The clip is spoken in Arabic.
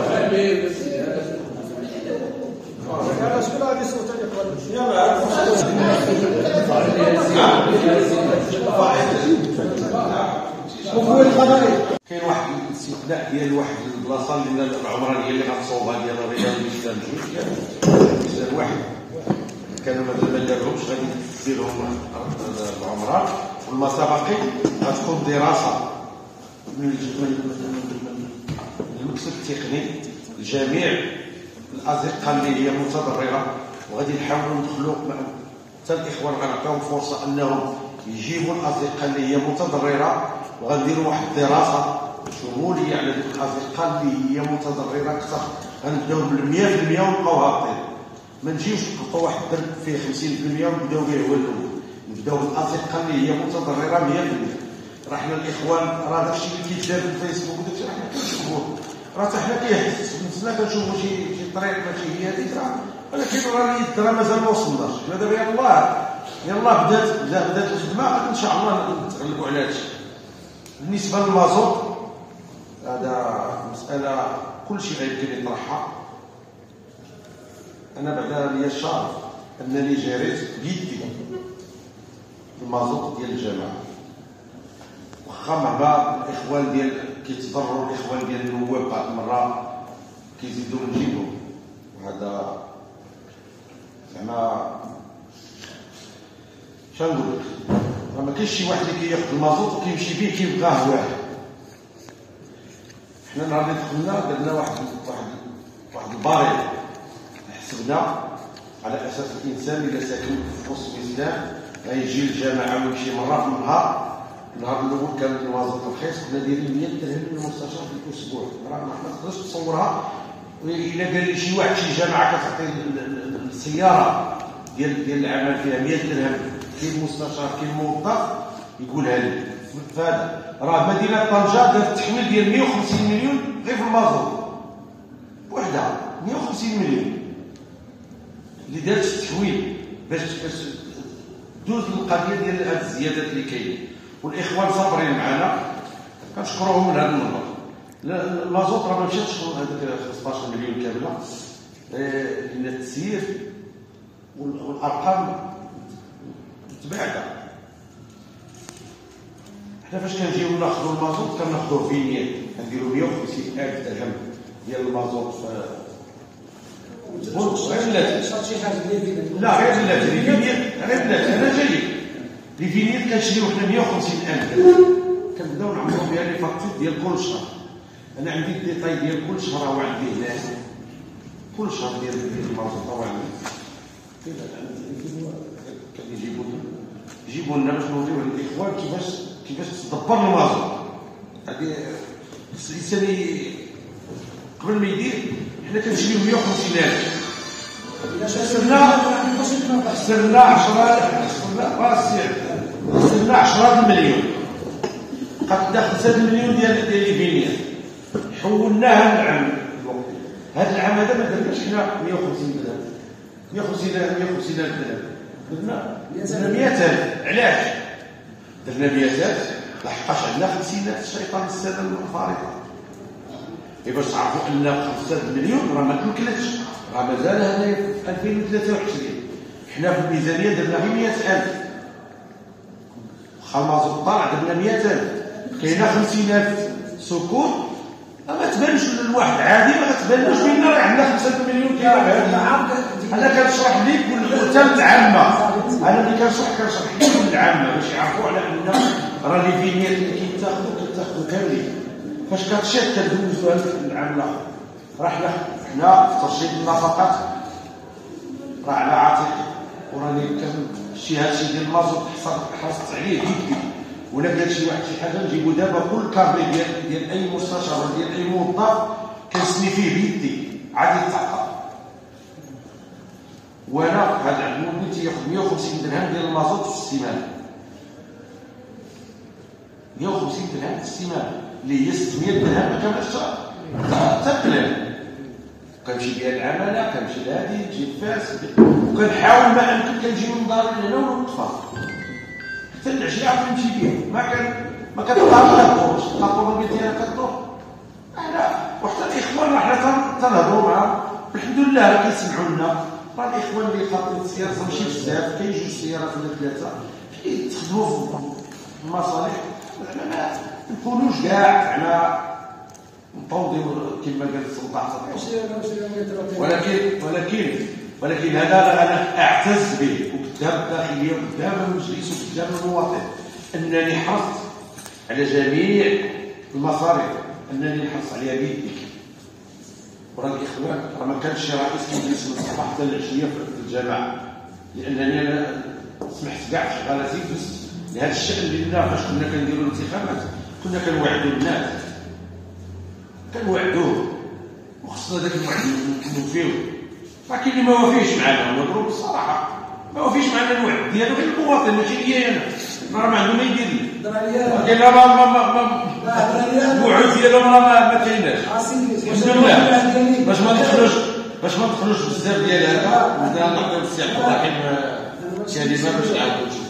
كاين واحد الاستثناء ديال واحد البلاصه اللي العمرانيه اللي غتصوبها ديال الرياض الاسلام جوج واحد كانوا ما داروهمش غادي تدير لهم العمران والمسابقه غتكون دراسه من المكتب التقني لجميع الازقه اللي هي متضرره وغادي نحاولوا ندخلوا حتى الاخوان غنعطيهم فرصه انهم يجيبوا الازقه اللي هي متضرره وغنديروا واحد الدراسه شموليه على ديك الازقه اللي هي متضرره اكثر غنبداو بال 100% ونبقاو هابطين ما نجيوش نحطوا واحد الدرب فيه 50% ونبداو به هو الاول نبداو بالازقه اللي هي متضرره 100%. راه حنا الاخوان راه داكشي اللي كيتدار في الفيسبوك وداكشي راه حنا كنشوفوه راه حتى حنا كيحسنا كنشوفوا شي طريق ماشي هي هذيك ولكن راه اليد راه مازال ما وصلناش دابا يلاه بدات الخدمه ان شاء الله نتغلبوا على هذا الشيء. بالنسبه للمازوت هذا مساله كل شيء غيمكن يطرحها. انا بعدا لي الشرف انني جريت بيدي المازوت ديال الجماعه واخا مع بعض الاخوان ديال كيتضرروا الاخوان ديال النواب بعض المرات كيزيدوا نجيبهم وهذا زعما شنو نقول لك راه ما كاينش شي واحد اللي كياخذ المازوت وكيمشي به كيبغاه واحد. حنا نهار اللي دخلنا درنا واحد الباريل حسبنا على اساس الانسان اللي ساكن في وسط الاسلام غيجي للجامعه ويمشي مره في النهار الاول كان المازوت رخيص كنا دايرين 100 درهم للمستشار في الاسبوع راه ما تقدرش تصورها. الا قال لي شي واحد شي جامعه كتعطي السياره ديال العمل فيها 100 درهم كاين مستشار كاين موظف يقولها لي فهذا راه مدينه طنجه دارت تحويل ديال 150 مليون غير في المازوت وحده 150 مليون اللي دارت التحويل باش دوز القضيه ديال هذه الزيادات اللي كاينين والاخوان صابرين معنا كنشكروهم من هذا المنبر. المازوت راه ما مشاتش هذاك 15 مليون كامله لان التسيير والارقام متباعده. حنا فاش كنجيو ناخذوا المازوت كناخذوه فينيات كنديروا 150,000 درهم ديال المازوت غير بلاتي لا غير بلاتي لي فينيات غير بلاتي انا جاي لي فينيات كنشريو حنا 150,000 درهم كنبداو نعمروا بها لي فاكتور ديال كل شهر. انا عندي الديتاي ديال كل شهر هو عندي هنا كل شهر ديال المازوت هو عندي يجيبوا لنا باش نوريو للاخوان كيفاش تدبر المازوت. هذه الانسان قبل ما يدير حنا كنشريو 150,000 خسرنا 10 مليون قد داخل 3 مليون ديال لي فينيات حولناها للعام الوقت. هذا العام هذا ما درناش حنا 150 درهم 150,000 درهم درنا 100,000 علاش درنا 100,000 لحقاش عندنا 50,000 الشيطان السلام الفارقه باش تعرفوا ان 5 مليون راه ما تمكنتش راه مازال هذا في 2023 حنا في الميزانيه درنا غير 100,000 واخا المازوت طالع درنا 100,000 كاينه 50,000 سكون ما تبانش للواحد عادي ما تبانش بينا راه عندنا 5 مليون انا كنشرح ليك والمؤتمر العامه انا اللي كنشرح لكم العامه باش يعرفوا على ان راه لي فينيات اللي كيتاخذوا كاملين فاش كتشد كدوزوها للعام الاخر. راه حنا في ترشيد النفقات راه على عاتق وراني هادشي ديال المازوت حرصت عليه جدي ولا قال شي واحد شي حاجه نجيبو دابا كل كارني ديال اي مستشار ولا ديال اي موظف كنسني فيه بيدي عاد يتعقب. وانا هذا عمود تياخذ 150 درهم ديال المازوت في السيمانه 150 درهم في السيمانه اللي هي 600 درهم ما كاملش حتى بلان كنمشي بها العماله كنمشي لهادي نجيب فاس وكنحاول ما امكن كنجي من داري لهنا ونوقفها حتى العشيه عاد نمشي بها ما كتطلع ما كتدورش الطوموبيل ديالها كدور. انا وحتى الاخوان راه حنا تنهضروا معاهم الحمد لله راه كيسمعوا لنا. راه الاخوان اللي خاطرين السيارات ماشي بزاف، كاين 2 سيارات ولا 3 كيتخدموا في المصالح. زعما ما نكونوش كاع زعما نطونديو كما قال السلطه. ولكن هذا انا اعتز به وقدام الداخليه وقدام المجلس وقدام المواطن انني حرصت على جميع المصاريف، انني نحرص عليها بيدي. وراه الاخوان راه ما كانش شي رئيس مجلس من الصباح حتى العشيه في الجماعه، لانني انا سمحت كاع شغالاتي بس لهذا الشان. لله فاش كنا كنديروا الانتخابات كنا كنوعدوا الناس، كنوعدوه وخصنا ذاك الوعد نوفيوه. راه كاين اللي ما وافيش معنا، مضروب بالصراحه، ما وافيش معنا الوعد ديالو غير المواطن ماشي ليا انا. راه ما عنده ما يدير لي، قال لا الوعود ديالهم راه ما كايناش. الحمد لله باش ما ندخلوش بزاف ديال هذا، نبدا نعطيو السي عبد الرحيم كلمه باش نعاودو.